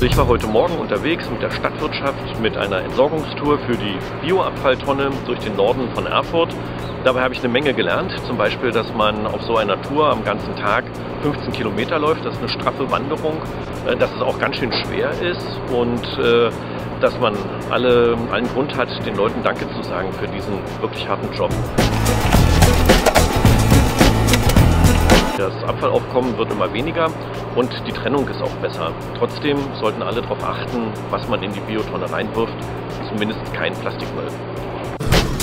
Also ich war heute Morgen unterwegs mit der Stadtwirtschaft mit einer Entsorgungstour für die Bioabfalltonne durch den Norden von Erfurt. Dabei habe ich eine Menge gelernt, zum Beispiel, dass man auf so einer Tour am ganzen Tag 15 Kilometer läuft. Das ist eine straffe Wanderung, dass es auch ganz schön schwer ist und dass man allen Grund hat, den Leuten Danke zu sagen für diesen wirklich harten Job. Das Abfallaufkommen wird immer weniger und die Trennung ist auch besser. Trotzdem sollten alle darauf achten, was man in die Biotonne reinwirft, zumindest kein Plastikmüll.